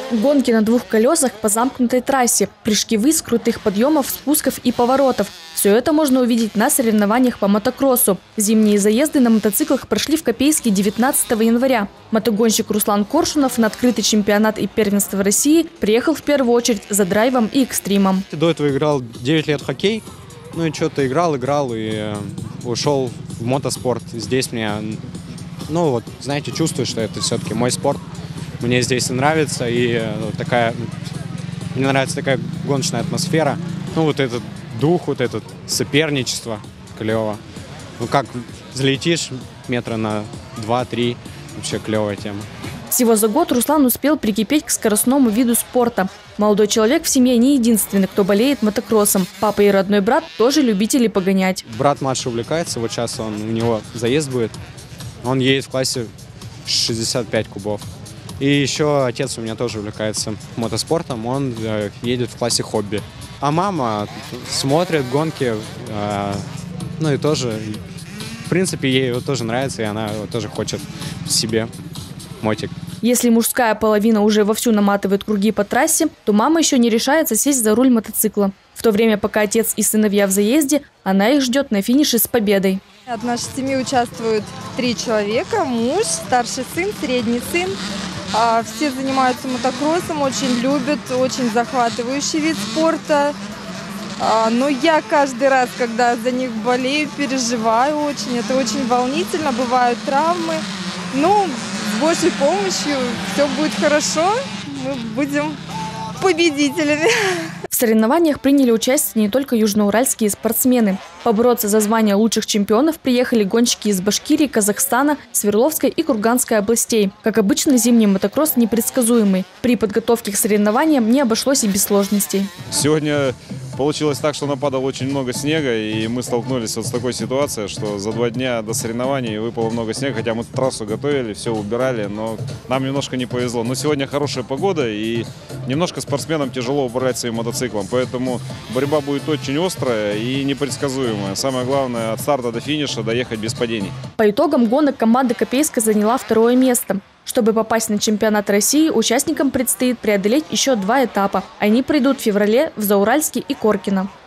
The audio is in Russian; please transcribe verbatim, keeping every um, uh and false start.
Гонки на двух колесах по замкнутой трассе, прыжки ввысь, крутых подъемов, спусков и поворотов. Все это можно увидеть на соревнованиях по мотокроссу. Зимние заезды на мотоциклах прошли в Копейске девятнадцатого января. Мотогонщик Руслан Коршунов на открытый чемпионат и первенство России приехал в первую очередь за драйвом и экстримом. До этого играл девять лет в хоккей. Ну и что-то играл, играл и ушел в мотоспорт. Здесь мне, ну вот, знаете, чувствую, что это все-таки мой спорт. Мне здесь нравится, и ну, такая, мне нравится такая гоночная атмосфера. Ну вот этот дух, вот это соперничество клево. Ну как залетишь метра на два-три, вообще клевая тема. Всего за год Руслан успел прикипеть к скоростному виду спорта. Молодой человек в семье не единственный, кто болеет мотокроссом. Папа и родной брат тоже любители погонять. Брат младший увлекается, вот сейчас он, у него заезд будет. Он едет в классе шестьдесят пять кубов. И еще отец у меня тоже увлекается мотоспортом, он э, едет в классе хобби. А мама смотрит гонки, э, ну и тоже, в принципе, ей вот тоже нравится, и она вот тоже хочет себе мотик. Если мужская половина уже вовсю наматывает круги по трассе, то мама еще не решается сесть за руль мотоцикла. В то время, пока отец и сыновья в заезде, она их ждет на финише с победой. От нашей семьи участвуют три человека: муж, старший сын, средний сын. Все занимаются мотокроссом, очень любят, очень захватывающий вид спорта. Но я каждый раз, когда за них болею, переживаю очень. Это очень волнительно, бывают травмы. Но с Божьей помощью все будет хорошо, мы будем победителями. В соревнованиях приняли участие не только южноуральские спортсмены. Побороться за звание лучших чемпионов приехали гонщики из Башкирии, Казахстана, Свердловской и Курганской областей. Как обычно, зимний мотокросс непредсказуемый. При подготовке к соревнованиям не обошлось и без сложностей. Сегодня получилось так, что нападало очень много снега, и мы столкнулись вот с такой ситуацией, что за два дня до соревнований выпало много снега, хотя мы трассу готовили, все убирали, но нам немножко не повезло. Но сегодня хорошая погода, и немножко спортсменам тяжело управлять своим мотоциклом, поэтому борьба будет очень острая и непредсказуемая. Самое главное, от старта до финиша доехать без падений. По итогам гонок команда Копейска заняла второе место. Чтобы попасть на чемпионат России, участникам предстоит преодолеть еще два этапа. Они пройдут в феврале в Зауральске и Коркино.